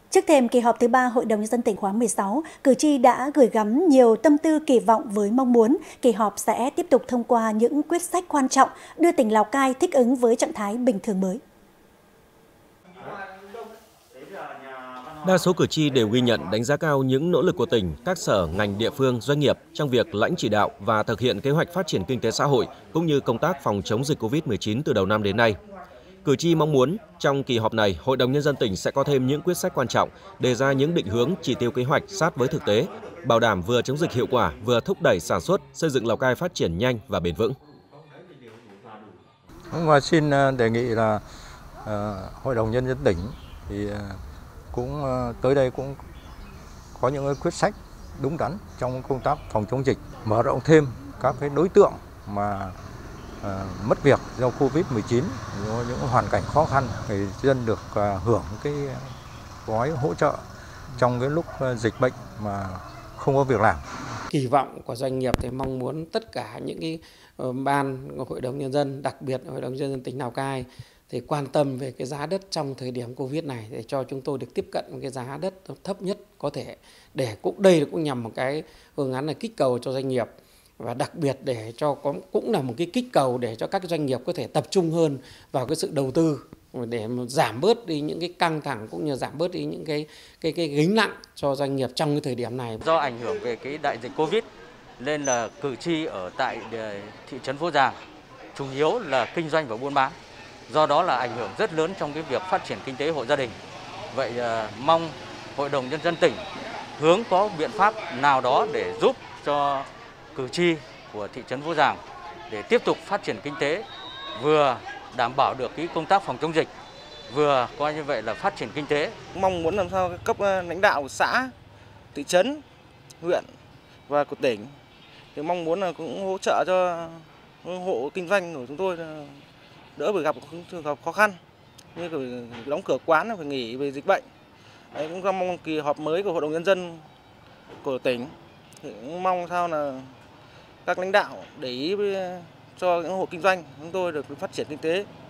Trước thềm kỳ họp thứ 3 Hội đồng Nhân dân tỉnh khóa 16, cử tri đã gửi gắm nhiều tâm tư kỳ vọng với mong muốn kỳ họp sẽ tiếp tục thông qua những quyết sách quan trọng đưa tỉnh Lào Cai thích ứng với trạng thái bình thường mới. Đa số cử tri đều ghi nhận đánh giá cao những nỗ lực của tỉnh, các sở, ngành, địa phương, doanh nghiệp trong việc lãnh chỉ đạo và thực hiện kế hoạch phát triển kinh tế xã hội cũng như công tác phòng chống dịch Covid-19 từ đầu năm đến nay. Cử tri mong muốn trong kỳ họp này, Hội đồng Nhân dân tỉnh sẽ có thêm những quyết sách quan trọng, đề ra những định hướng, chỉ tiêu kế hoạch sát với thực tế, bảo đảm vừa chống dịch hiệu quả, vừa thúc đẩy sản xuất, xây dựng Lào Cai phát triển nhanh và bền vững. Xin đề nghị là Hội đồng Nhân dân tỉnh thì cũng tới đây cũng có những quyết sách đúng đắn trong công tác phòng chống dịch, mở rộng thêm các cái đối tượng mà mất việc do Covid-19, do những hoàn cảnh khó khăn, người dân được hưởng cái gói hỗ trợ trong cái lúc dịch bệnh mà không có việc làm. Kỳ vọng của doanh nghiệp thì mong muốn tất cả những cái ban Hội đồng Nhân dân, đặc biệt Hội đồng Nhân dân tỉnh Lào Cai thì quan tâm về cái giá đất trong thời điểm Covid này để cho chúng tôi được tiếp cận cái giá đất thấp nhất có thể, để đây cũng nhằm một cái phương án là kích cầu cho doanh nghiệp, và đặc biệt để cho cũng là một cái kích cầu để cho các doanh nghiệp có thể tập trung hơn vào cái sự đầu tư để giảm bớt đi những cái căng thẳng cũng như giảm bớt đi những cái gánh nặng cho doanh nghiệp trong cái thời điểm này. Do ảnh hưởng về cái đại dịch Covid nên là cử tri ở tại thị trấn Phố Giàng chủ yếu là kinh doanh và buôn bán. Do đó là ảnh hưởng rất lớn trong cái việc phát triển kinh tế hộ gia đình. Vậy mong Hội đồng Nhân dân tỉnh hướng có biện pháp nào đó để giúp cho cử tri của thị trấn Phố Giàng để tiếp tục phát triển kinh tế, vừa đảm bảo được cái công tác phòng chống dịch, vừa coi như vậy là phát triển kinh tế. Mong muốn làm sao cấp lãnh đạo của xã, thị trấn, huyện và của tỉnh thì mong muốn là cũng hỗ trợ cho hộ kinh doanh của chúng tôi đỡ phải gặp trường hợp khó khăn như đóng cửa quán phải nghỉ về dịch bệnh. Đấy, cũng mong kỳ họp mới của Hội đồng Nhân dân của tỉnh thì cũng mong sao là các lãnh đạo để ý cho những hộ kinh doanh chúng tôi được phát triển kinh tế.